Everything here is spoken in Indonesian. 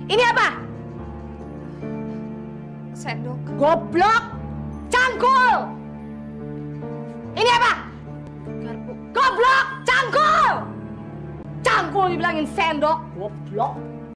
Ini apa? Sendok. Goblok! Cangkul! Ini apa? Garpu. Goblok! Cangkul! Cangkul dibilangin sendok. Goblok!